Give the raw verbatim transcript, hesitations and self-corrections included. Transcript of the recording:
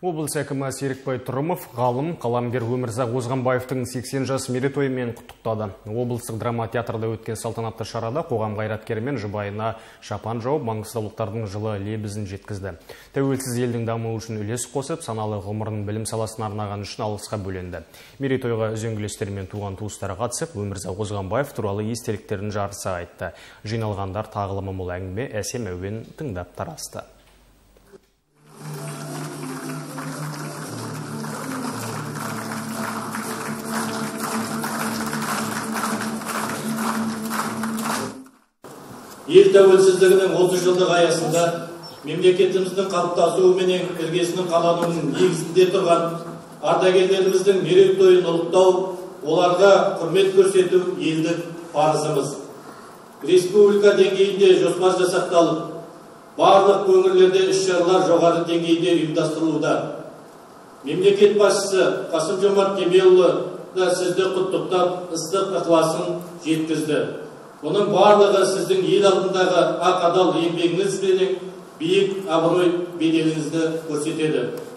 Облыс әкімі Серікбай Тұрымов ғалым қаламгер Өмірзақ Озғанбаевтың сексен жас мерейтойымен құттықтады. Облыстық драма театрда өткен салтанатты шарада қоғам қайраткері мен жұбайына шапан жауып, маңғыстаулықтардың жылы лебізін жеткізді. Тәуелсіз елдің дамуы үшін үлес қосып, саналы ғұмырын білім саласына арнаған үшін алғысқа бөленді. Мерейтойға үзеңгілестер мен туған туыстары қатысып, Өмірзақ Озғанбаев туралы естеліктерін жарыса айтты. Жиналғандар тағылымы мол әңгіме, әсем әуен тыңдап тарасты. Ел тәуелсіздігінің отыз жылдық аясында мемлекетіміздің қалыптасуы мен іргесінің қалануының негізінде тұрған ардагерлеріміздің мерейтойын ұлықтау, оларға құрмет көрсету елдік парызымыз. Республика деңгейінде жоспар жасақталып, барлық өңірлерде іс-шаралар жоғары деңгейде ұйымдастырылуда. Мемлекет басшысы Қасым-Жомарт Кемелұлы да сізді құттықтап, ыстық ықыласын жеткізді. Оның барлығы сіздің ел алдындағы ақ адал еңбегіңіз бен биік абырой беделіңізді көрсетеді.